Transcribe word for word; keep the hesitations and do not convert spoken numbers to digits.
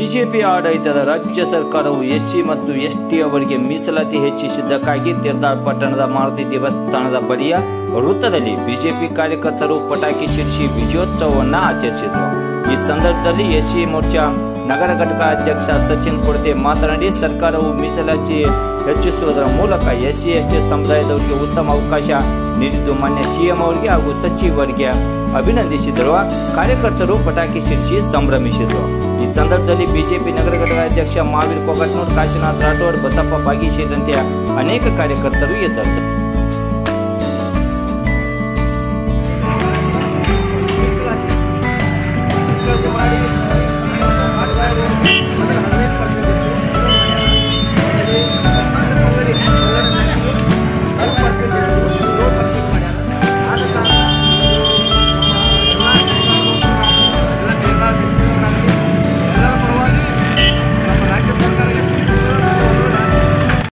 BJP ಆಡಳಿತದ ರಾಜ್ಯ ಸರ್ಕಾರವು ಎಸ್ಸಿ ಮತ್ತು ಎಸ್ಟಿ ಅವರಿಗೆ ಮೀಸಲಾತಿ ಹೆಚ್ಚಿಸಿದ್ದಕ್ಕಾಗಿ ತೀರ್ಥಾಳ ಪಟ್ಟಣದ ಮಾರುತಿ ದೇವಸ್ಥಾನದ ಬಳಿಯ ವೃತ್ತದಲ್ಲಿ ಬಿಜೆಪಿ ಕಾರ್ಯಕರ್ತರು ಪಟಾಕಿ ಸಿಡಿಸಿ ವಿಜಯೋತ್ಸವವನ್ನು ಆಚರಿಸಿದರು. ಈ ಸಂದರ್ಭದಲ್ಲಿ ಎಸ್ಸಿ ಮೋರ್ಚಾ ನಗರ ಘಟಕ ಅಧ್ಯಕ್ಷ ಸಚಿನ್ ಕೊಡತೆ ಮಾತನಾಡಿ, ಸರ್ಕಾರವು ಮೀಸಲಾತಿ ಹೆಚ್ಚಿಸುವುದರ ಮೂಲಕ ಎಸ್ಸಿ ಎಸ್ಟಿ ಸಮುದಾಯದವರಿಗೆ ಉತ್ತಮ ಅವಕಾಶ ನೀಡಿದ್ದು ಮಾನ್ಯ ಸಿಎಂ ಅವರಿಗೆ ಹಾಗೂ ಸಚಿವರಿಗೆ ಅಭಿನಂದಿಸಿದರು. ಕಾರ್ಯಕರ್ತರು ಪಟಾಕಿ ಸಿಡಿಸಿ ಸಂಭ್ರಮಿಸಿದರು. ಈ ಸಂದರ್ಭದಲ್ಲಿ ಬಿಜೆಪಿ ನಗರ ಘಟಕ ಅಧ್ಯಕ್ಷ ಮಹಾವೀರ್ ಕೊಗಟ್ನೂರ್, ಕಾಶಿನಾಥ್ ರಾಠೋಡ್, ಬಸಪ್ಪ ಬಾಗಿ ಸೇರಿದಂತೆ ಅನೇಕ ಕಾರ್ಯಕರ್ತರು ಇದ್ದರು.